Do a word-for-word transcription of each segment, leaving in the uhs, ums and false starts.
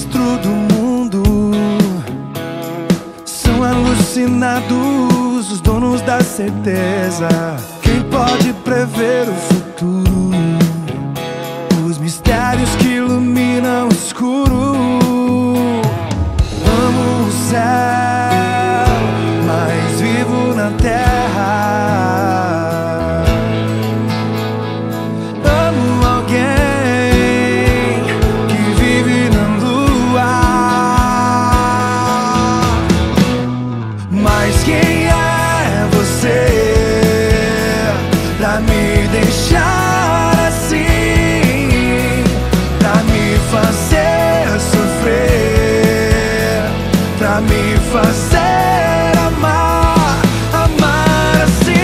astro do mundo. São alucinados os donos da certeza. Quem pode prever o futuro? Os mistérios que iluminam o escuro. Amo o céu, mas vivo na terra. Amo alguém que vive na lua. Mas quem é você pra me deixar assim, pra me fazer sofrer, pra me fazer amar, amar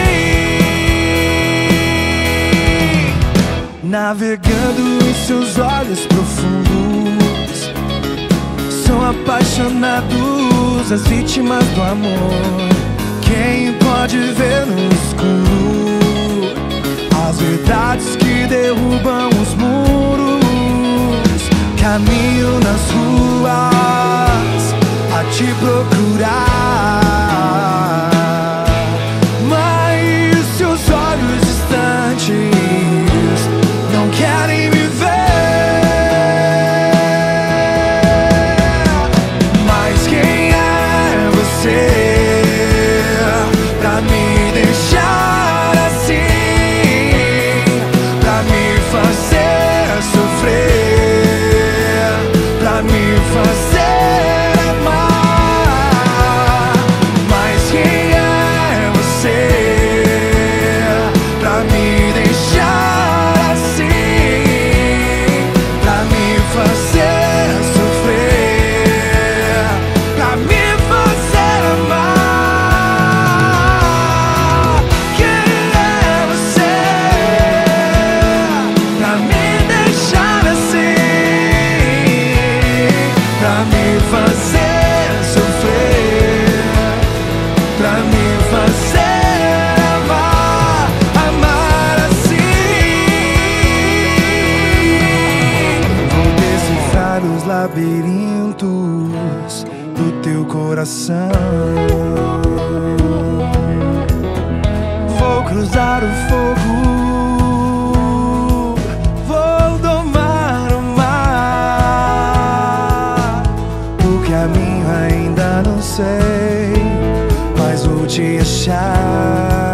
assim? Navegando em seus olhos profundos, são apaixonados as vítimas do amor. Quem pode ver no escuro as verdades que derrubam os muros? Caminho nas ruas a te procurar, mas seus olhos distantes não querem me ver. Mas quem é você pra me deixar assim, pra me fazer sofrer, pra me fazer amar? Mas quem é você pra me deixar assim, pra me fazer sofrer, pra me fazer amar? Quem é você pra me deixar assim, pra me fazer sofrer, pra me fazer amar, amar assim? Vou decifrar os labirintos do teu coração. Vou cruzar o fogo, vou domar o mar. O caminho ainda não sei, mas vou te achar.